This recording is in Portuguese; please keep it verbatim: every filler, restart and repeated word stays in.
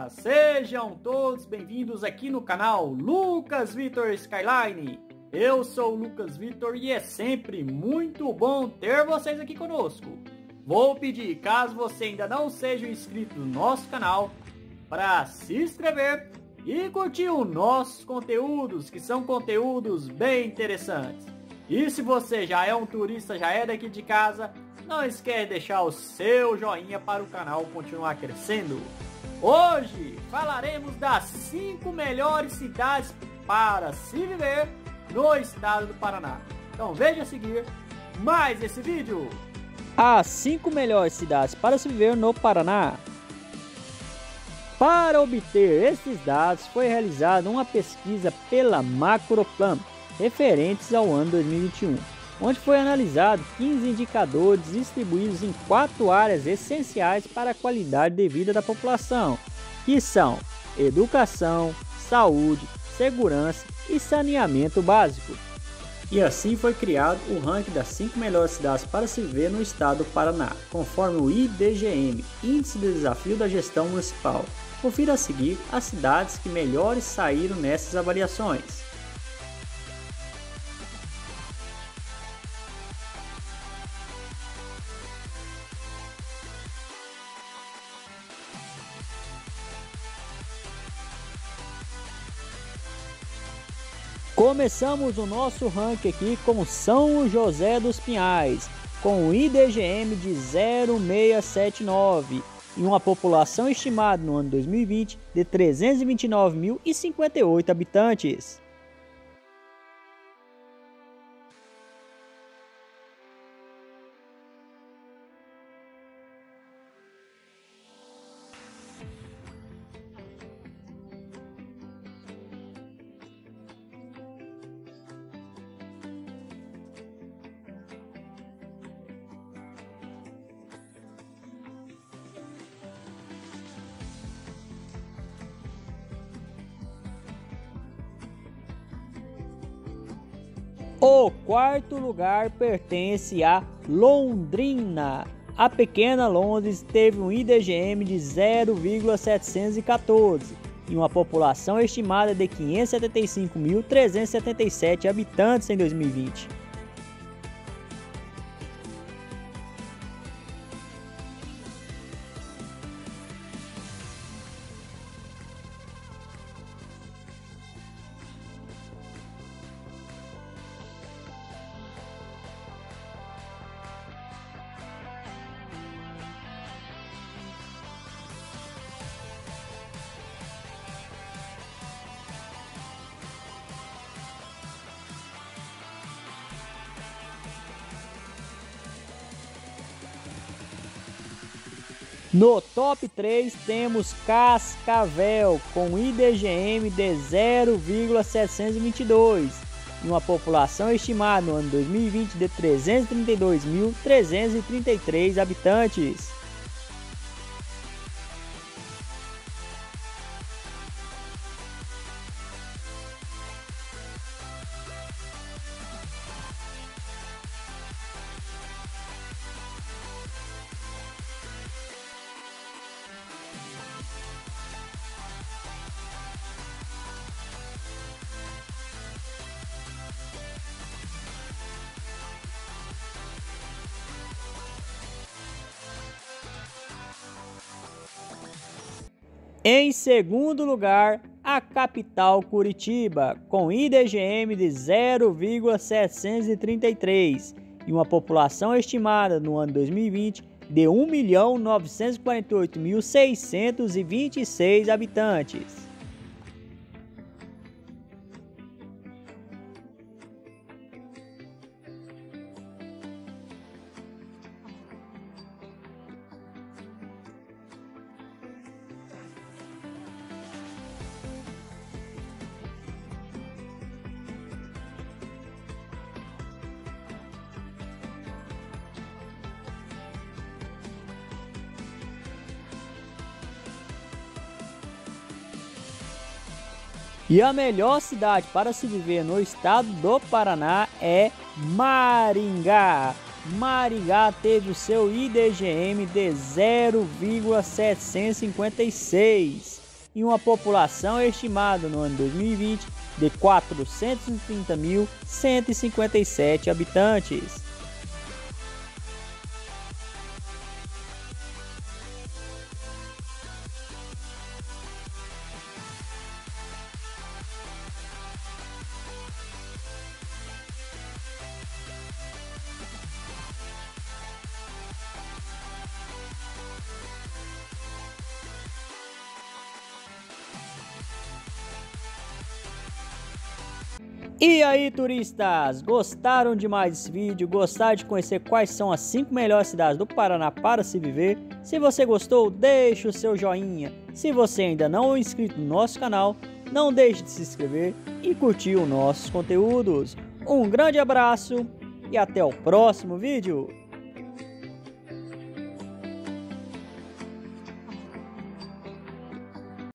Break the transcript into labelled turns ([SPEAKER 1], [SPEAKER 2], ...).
[SPEAKER 1] Olá, sejam todos bem-vindos aqui no canal Lucas Vitor Skyline. Eu sou o Lucas Vitor e é sempre muito bom ter vocês aqui conosco. Vou pedir, caso você ainda não seja inscrito no nosso canal, para se inscrever e curtir os nossos conteúdos, que são conteúdos bem interessantes. E se você já é um turista, já é daqui de casa, não esquece de deixar o seu joinha para o canal continuar crescendo. Hoje falaremos das cinco melhores cidades para se viver no estado do Paraná. Então veja a seguir mais esse vídeo.
[SPEAKER 2] As cinco melhores cidades para se viver no Paraná. Para obter esses dados foi realizada uma pesquisa pela Macroplan referentes ao ano dois mil e vinte e um, onde foi analisado quinze indicadores distribuídos em quatro áreas essenciais para a qualidade de vida da população, que são educação, saúde, segurança e saneamento básico. E assim foi criado o ranking das cinco melhores cidades para se viver no estado do Paraná, conforme o I B G M, Índice de Desafio da Gestão Municipal. Confira a seguir as cidades que melhores saíram nessas avaliações. Começamos o nosso ranking aqui com São José dos Pinhais, com o I D G M de zero vírgula seiscentos e setenta e nove e uma população estimada no ano dois mil e vinte de trezentos e vinte e nove mil e cinquenta e oito habitantes. O quarto lugar pertence a Londrina. A pequena Londres teve um I D G M de zero vírgula setecentos e quatorze e uma população estimada de quinhentos e setenta e cinco mil trezentos e setenta e sete habitantes em dois mil e vinte. No top três temos Cascavel, com I D G M de zero vírgula setecentos e vinte e dois e uma população estimada no ano dois mil e vinte de trezentos e trinta e dois mil trezentos e trinta e três habitantes. Em segundo lugar, a capital Curitiba, com I D G M de zero vírgula setecentos e trinta e três e uma população estimada no ano dois mil e vinte de um milhão novecentos e quarenta e oito mil seiscentos e vinte e seis habitantes. E a melhor cidade para se viver no estado do Paraná é Maringá. Maringá teve o seu I D G M de zero vírgula setecentos e cinquenta e seis e uma população estimada no ano dois mil e vinte de quatrocentos e trinta mil cento e cinquenta e sete habitantes. E aí, turistas, gostaram demais desse vídeo? Gostaram de conhecer quais são as cinco melhores cidades do Paraná para se viver? Se você gostou, deixe o seu joinha. Se você ainda não é inscrito no nosso canal, não deixe de se inscrever e curtir os nossos conteúdos. Um grande abraço e até o próximo vídeo.